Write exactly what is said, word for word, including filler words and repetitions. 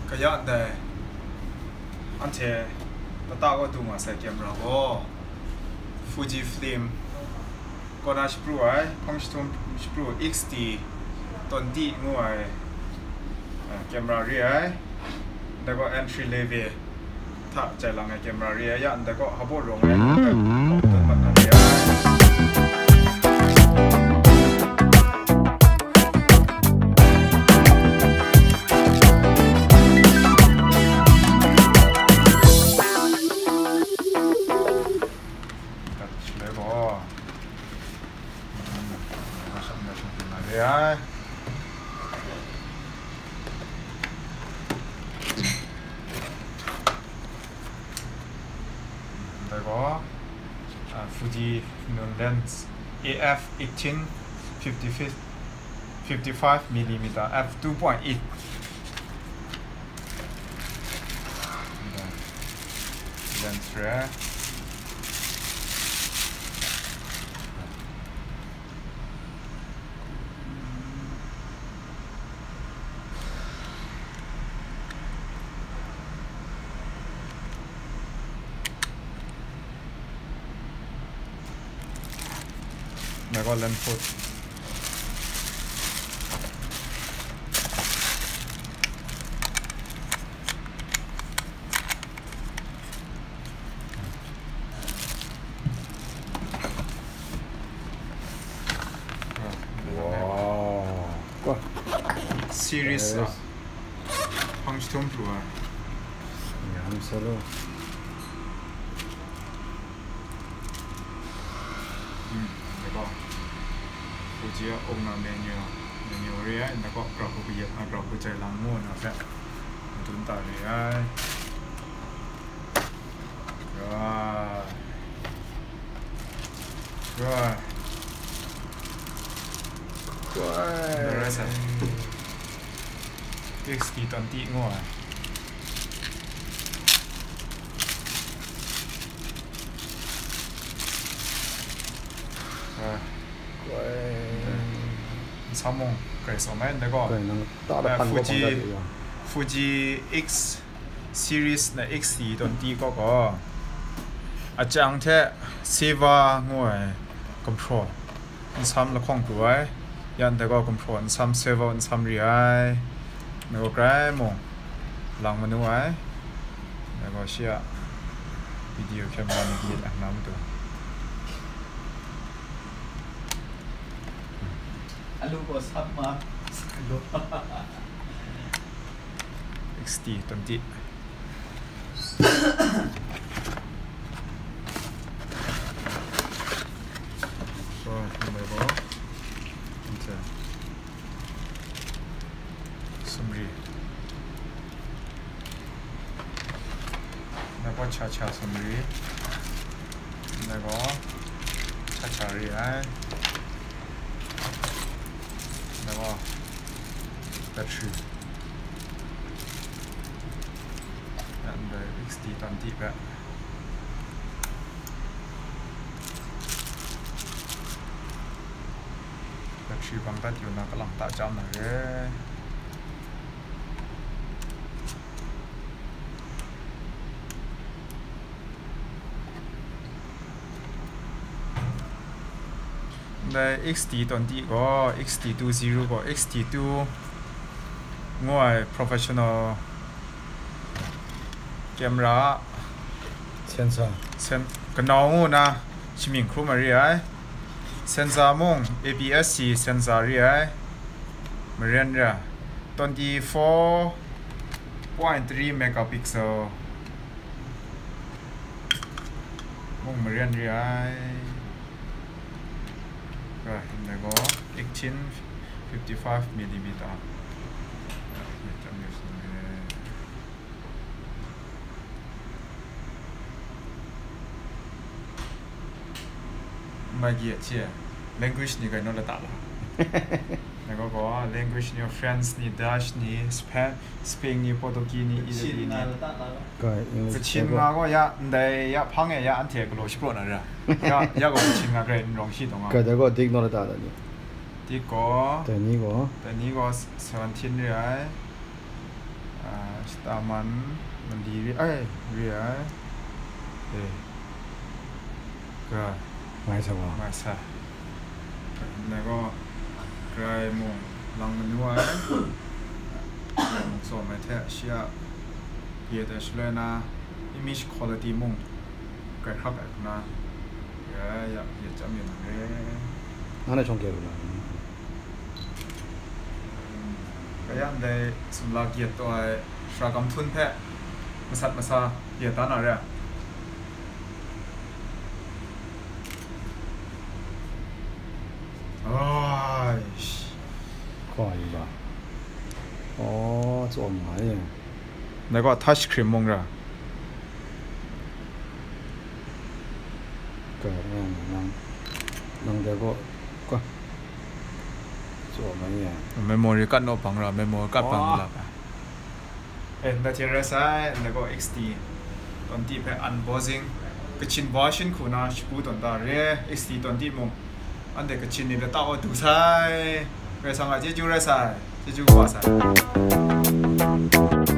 kaya deh ante tata ko tu masa kamera ko Fuji Film kona spru ai Kongstum spru X T twenty nguai kamera ri ai da ko entry level tha chai lang ai kamera ri ai ya da ko habo rong ai ton ban na ri ai ya đây có à, Fuji lens A F eighteen fifty-five millimeter f two point eight lens rare đây có lens foot wow quá series yes. Kongstum Pro nhảm sao đâu có Fuji ông nào menu menu ria nó có grab của bây giờ grab của chạy lăng mua nó sẽ chúng ta đây rồi rồi quá rồi sao X T twenty ngoài sáu mông cái số mấy đấy có Fuji Fuji X series này X T twenty có có à chẳng thế Seva ngồi control xăm là không tuổi yan đấy có control xăm Seva xăm ri ai nó có cái mông lòng mà nuôi ấy nó có share video camera này gì là nắm được Alu ko sama. X T twenty. Rồi, đây có. Enter. Summary. Đây có cha cha summary. Đây có cha cha ri ai. Wow, battery and the X T twenty back. Battery bang tadi nak kelang tak jam lagi. Đây X T twenty có X T twenty có X T two ngoài professional camera sensor sen cái nào na chỉ mình không mà ai sensor mong A P S C sensor ai mà riêng ra twenty-four point three megapixel mong mà riêng ai rồi đây có eighteen fifty-five millimeter mà gì chứ language này cái nó là tạo này có có language này French này Dutch này Spain Spain này Portuguese này Italy này cái China có ya đây ya phăng ya anh thấy cái lối xếp rồi nè ya ya có China cái rong xí đúng không cái đó có tiếng nó là tạo đấy tí có tại ní có tại ní có seventeen rồi à ตามันมันดีเอ้ยเรียเอ้ก็ไม่ใช่ว่าไม่ใช่แล้วก็ใครมองลังมันว่าสมัยเทเชียเยอะแต่เชลนะ image quality มองใครขับแบบนะเยอะอยากเยอะจำยังไงนั่นแหละช่องเกลือก็ยังได้สำหรับเกียรติตัวชากำทุนแพะมาสัตมาซาเกียรติตาหน่อยเลยโอ้ยก็อีกบ่อ๋อจอมหมายแล้วก็ทัชครีมมงระก็นั่งนั่งนั่งเดี๋ยวก็ก็จอมหมายเนี่ยเมมโมรี่กัดโนปังระเมมโมรี่กัดปังระเอ็นแต่ที่เราใช้แล้วก็ เอ็กซ์ ที ตอนที่ไปอันบอซิ่งก็ชินบอชินคุณนะชิบูตอนตาเร่ เอ็กซ์ ที ตอนที่มงอันเด็กก็ชินนี่เป็นต้าว่าดูใช้ไปสังกัดเจ้าจูเร่ใช้เจ้าจูว่าใช้